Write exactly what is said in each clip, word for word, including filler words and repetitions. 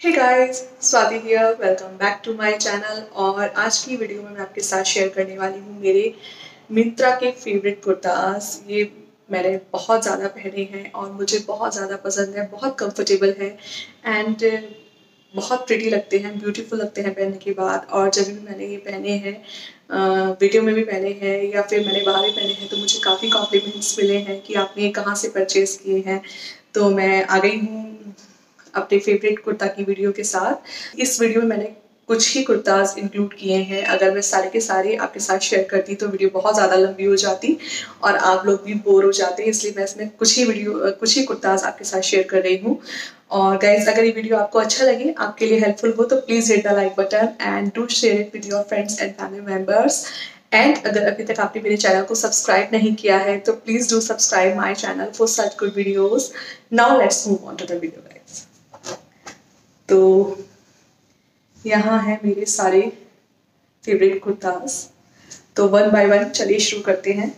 Hey guys, Swati here, welcome back to my channel. और आज की वीडियो में मैं आपके साथ शेयर करने वाली हूँ मेरे मिंत्रा के फेवरेट कुर्तास। ये मैंने बहुत ज़्यादा पहने हैं और मुझे बहुत ज़्यादा पसंद है, बहुत कंफर्टेबल है एंड बहुत प्रिटी लगते हैं, ब्यूटीफुल लगते हैं पहनने के बाद। और जब भी मैंने ये पहने हैं, वीडियो में भी पहने हैं या फिर मैंने बाहर भी पहने हैं, तो मुझे काफ़ी कॉम्प्लीमेंट्स मिले हैं कि आपने ये कहाँ से परचेज़ किए हैं। तो मैं आ गई हूँ अपने फेवरेट कुर्ता की वीडियो के साथ। इस वीडियो में मैंने कुछ ही कुर्ताज इंक्लूड किए हैं। अगर मैं सारे के सारे आपके साथ शेयर करती तो वीडियो बहुत ज़्यादा लंबी हो जाती और आप लोग भी बोर हो जाते, इसलिए मैं इसमें कुछ ही वीडियो कुछ ही कुर्ताज आपके साथ शेयर कर रही हूँ। और गाइज, अगर ये वीडियो आपको अच्छा लगे, आपके लिए हेल्पफुल हो, तो please hit the like button and do share it with your friends and family members. And अगर अभी तक आपने मेरे चैनल को सब्सक्राइब नहीं किया है तो please do subscribe my channel for such good videos. Now let's move on to the video guys. तो यहाँ है मेरे सारे फेवरेट कुर्तास। तो वन बाय वन चलिए शुरू करते हैं।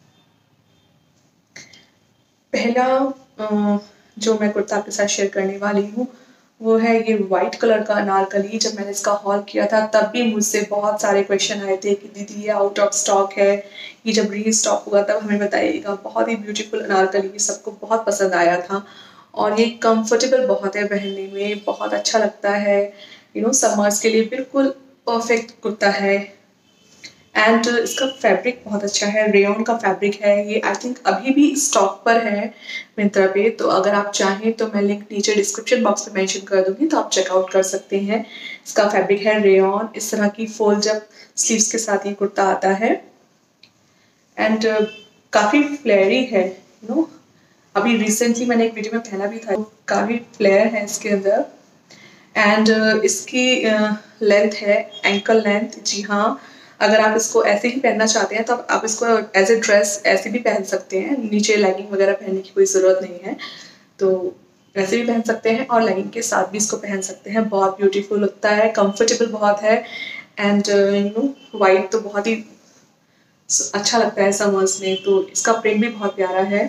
पहला जो मैं कुर्ता आपके साथ शेयर करने वाली हूँ वो है ये वाइट कलर का अनारकली। जब मैंने इसका हॉल किया था तब भी मुझसे बहुत सारे क्वेश्चन आए थे कि दीदी ये आउट ऑफ स्टॉक है, ये जब री स्टॉक हुआ तब हमें बताइएगा। बहुत ही ब्यूटीफुल अनारकली, सबको बहुत पसंद आया था और ये कंफर्टेबल बहुत है पहनने में, बहुत अच्छा लगता है। यू नो समर्स के लिए बिल्कुल परफेक्ट कुर्ता है। एंड इसका फैब्रिक बहुत अच्छा है, रेयॉन का फैब्रिक है। ये आई थिंक अभी भी स्टॉक पर है मिंत्रा पे, तो अगर आप चाहें तो मैं लिंक नीचे डिस्क्रिप्शन बॉक्स में मेंशन कर दूंगी, तो आप चेकआउट कर सकते हैं। इसका फैब्रिक है रेयॉन। इस तरह की फोल्ड जब स्लीव्स के साथ ये कुर्ता आता है एंड uh, काफ़ी फ्लेयरी है। यू नो अभी रिसेंटली मैंने एक वीडियो में पहना भी था, काफ़ी फ्लेयर है इसके अंदर। एंड uh, इसकी लेंथ uh, है एंकल लेंथ। जी हाँ, अगर आप इसको ऐसे ही पहनना चाहते हैं तो आप इसको एज ए ड्रेस ऐसे भी पहन सकते हैं, नीचे लेगिंग वगैरह पहनने की कोई ज़रूरत नहीं है, तो ऐसे भी पहन सकते हैं और लेगिंग के साथ भी इसको पहन सकते हैं। बहुत ब्यूटीफुल लगता है, कंफर्टेबल बहुत है एंड यू नो वाइट तो बहुत ही अच्छा लगता है समर्स में, तो इसका प्रिंट भी बहुत प्यारा है।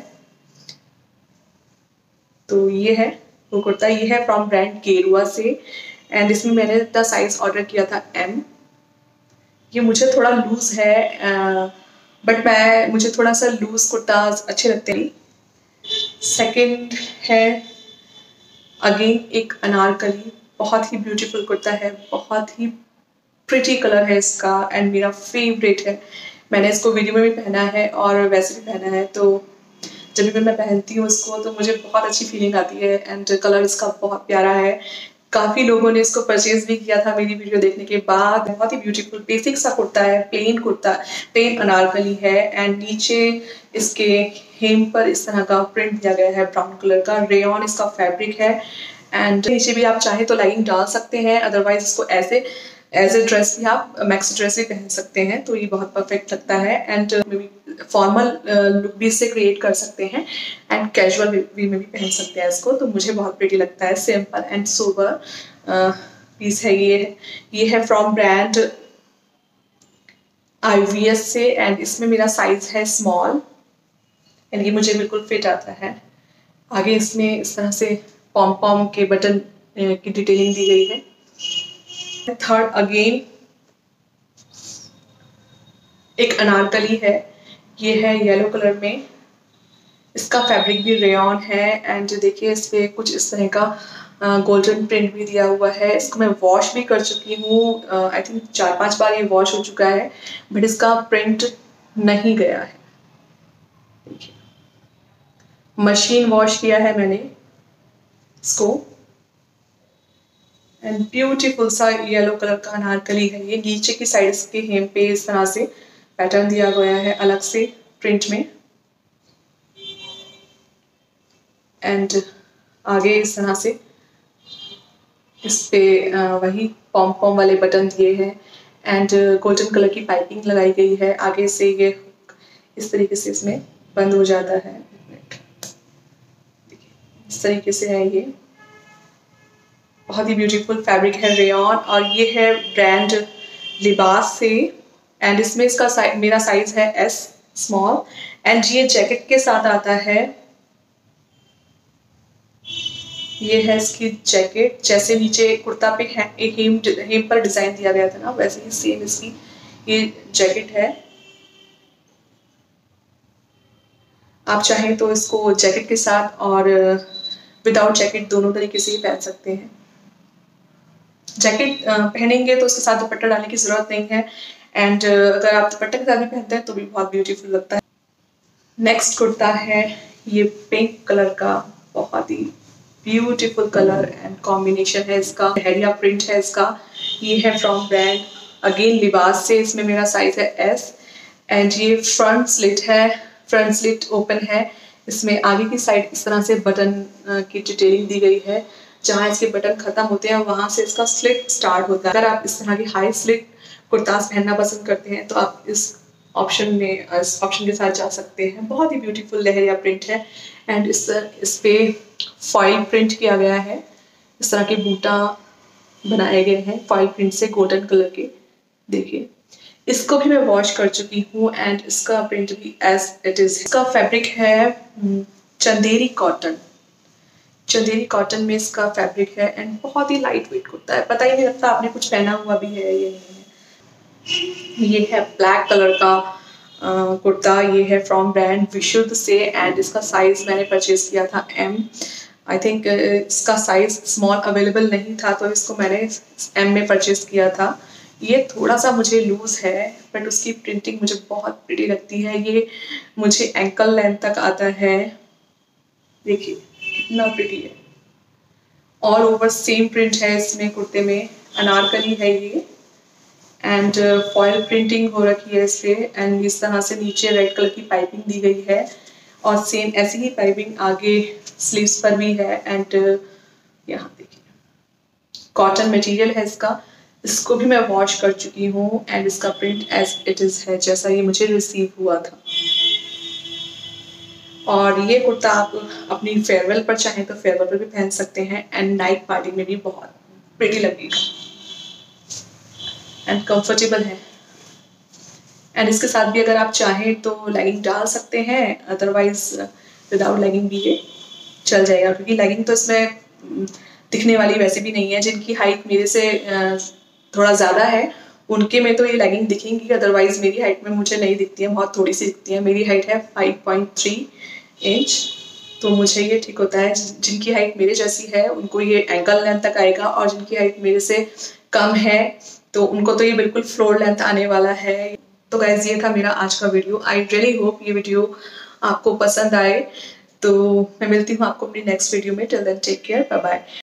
तो ये है वो कुर्ता, ये है फ्रॉम ब्रांड गेरुआ से एंड इसमें मैंने द साइज ऑर्डर किया था एम। ये मुझे थोड़ा लूज है बट मैं मुझे थोड़ा सा लूज कुर्ता अच्छे लगते हैं। सेकंड है अगेन एक अनारकली, बहुत ही ब्यूटीफुल कुर्ता है, बहुत ही प्रिटी कलर है इसका एंड मेरा फेवरेट है। मैंने इसको वीडियो में भी पहना है और वैसे भी पहना है, तो जब भी मैं पहनती हूँ इसको तो मुझे बहुत अच्छी फीलिंग आती है एंड कलर इसका बहुत प्यारा है। काफ़ी लोगों ने इसको परचेज भी किया था मेरी वीडियो देखने के बाद। बहुत ही ब्यूटीफुल बेसिक सा कुर्ता है, प्लेन कुर्ता, प्लेन अनारकली है एंड नीचे इसके हेम पर इस तरह का प्रिंट दिया गया है ब्राउन कलर का। रेयॉन इसका फैब्रिक है एंड नीचे भी आप चाहें तो लाइनिंग डाल सकते हैं, अदरवाइज इसको ऐसे एज ए ड्रेस भी आप मैक्स ड्रेस भी पहन सकते हैं, तो ये बहुत परफेक्ट लगता है। And may be formal look भी इससे क्रिएट कर सकते हैं एंड कैजुअल वे में भी पहन सकते हैं इसको, तो मुझे बहुत प्रिटी लगता है। सिंपल एंड सोबर पीस है ये ये है from brand I V S से एंड इसमें मेरा साइज है स्मॉल एंड ये मुझे बिल्कुल फिट आता है। आगे इसमें इस तरह से पॉम पॉम के बटन की डिटेलिंग दी गई है। थर्ड अगेन एक अनारकली है, ये है येलो कलर में, इसका फैब्रिक भी रेयॉन है एंड देखिए इस पे कुछ इस तरह का गोल्डन प्रिंट भी दिया हुआ है। इसको मैं वॉश भी कर चुकी हूँ, आई थिंक चार पांच बार ये वॉश हो चुका है बट इसका प्रिंट नहीं गया है। देखिए मशीन वॉश किया है मैंने इसको एंड ब्यूटीफुल सा येलो कलर का अनारकली है ये। नीचे की साइड के हेम पे इस तरह से पैटर्न दिया गया है अलग से प्रिंट में एंड आगे इस तरह से इस पे वही पॉम पॉम वाले बटन दिए हैं एंड गोल्डन कलर की पाइपिंग लगाई गई है। आगे से ये इस तरीके से इसमें बंद हो जाता है, इस तरीके से है ये। बहुत ही ब्यूटीफुल फैब्रिक है रेयॉन और ये है ब्रांड लिबास से एंड इसमें इसका साइज मेरा साइज है एस स्मॉल एंड ये जैकेट के साथ आता है ये है इसकी जैकेट, जैसे नीचे कुर्ता पे है हेम हेम पर डिजाइन दिया गया था ना, वैसे ही सेम इसकी ये जैकेट है। आप चाहें तो इसको जैकेट के साथ और विदाउट जैकेट दोनों तरीके से ही पहन सकते हैं। जैकेट पहनेंगे तो उसके साथ दुपट्टा डालने की जरूरत नहीं है, एंड अगर आप दुपट्टे के साथ भी पहनते हैं तो भी बहुत ब्यूटीफुल लगता है। नेक्स्ट कुर्ता है ये पिंक कलर का, बहुत ही ब्यूटीफुल कलर एंड कॉम्बिनेशन है इसका, हेरिया प्रिंट है इसका। ये है फ्रॉम ब्रांड अगेन लिबास से, इसमें मेरा साइज है एस, एंड ये फ्रंट स्लिट है, फ्रंट स्लिट ओपन है। इसमें आगे की साइड इस तरह से बटन की डिटेलिंग दी गई है, जहाँ इसके बटन खत्म होते हैं वहां से इसका स्लिट स्टार्ट होता है। अगर आप इस तरह की हाई स्लिट कुर्ताज पहनना पसंद करते हैं तो आप इस ऑप्शन में इस ऑप्शन के साथ जा सकते हैं। बहुत ही ब्यूटीफुल लहरिया प्रिंट है, एंड इस इस पे फॉइल प्रिंट किया गया है, इस तरह के बूटा बनाए गए हैं फॉइल प्रिंट से गोल्डन कलर के। देखिए इसको भी मैं वॉश कर चुकी हूँ, एंड इसका प्रिंट भी एज इट इज। इसका फैब्रिक है चंदेरी कॉटन, चंदेरी कॉटन में इसका फैब्रिक है, एंड बहुत ही लाइट वेट कुर्ता है, पता ही नहीं लगता आपने कुछ पहना हुआ भी है या नहीं है। ये है ब्लैक कलर का कुर्ता, ये है फ्रॉम ब्रांड विशुद्ध से, एंड इसका साइज मैंने परचेज किया था एम। आई थिंक इसका साइज स्मॉल अवेलेबल नहीं था तो इसको मैंने एम में परचेज किया था। ये थोड़ा सा मुझे लूज है, बट उसकी प्रिंटिंग मुझे बहुत प्रिटी लगती है। ये मुझे एंकल लेंथ तक आता है, देखिए कितना प्रिटी है। ऑल ओवर सेम प्रिंट है इसमें, कुर्ते में अनारकली है ये, एंड फॉयल प्रिंटिंग हो रखी है इस पे, एंड इस तरह से नीचे रेड कलर की पाइपिंग दी गई है, और सेम ऐसी ही पाइपिंग आगे स्लीव्स पर भी है। एंड यहाँ देखिए कॉटन मटेरियल है इसका, इसको भी मैं वॉश कर चुकी हूँ, एंड इसका प्रिंट एज इट इज है जैसा ये मुझे रिसीव हुआ था। और ये कुर्ता आप अपनी फेयरवेल पर चाहें तो फेयरवेल पर भी पहन सकते हैं, एंड नाइट पार्टी में भी बहुत प्रिटी लगेगा एंड कंफर्टेबल है। एंड इसके साथ भी अगर आप चाहें तो लेगिंग डाल सकते हैं, अदरवाइज विदाउट लेगिंग भी ये चल जाएगा, क्योंकि लेगिंग तो इसमें दिखने वाली वैसे भी नहीं है। जिनकी हाइट मेरे से थोड़ा ज़्यादा है उनके में तो ये लेगिंग दिखेंगी, अदरवाइज मेरी हाइट में मुझे नहीं दिखती है, बहुत थोड़ी सी दिखती है। मेरी हाइट है फाइव पॉइंट थ्री इंच, तो मुझे ये ठीक होता है। जिनकी हाइट मेरे जैसी है उनको ये एंकल लेंथ तक आएगा, और जिनकी हाइट मेरे से कम है तो उनको तो ये बिल्कुल फ्लोर लेंथ आने वाला है। तो गाइज ये था मेरा आज का वीडियो। आई रियली होप ये वीडियो आपको पसंद आए। तो मैं मिलती हूँ आपको अपनी नेक्स्ट वीडियो में। Till then take care, bye bye.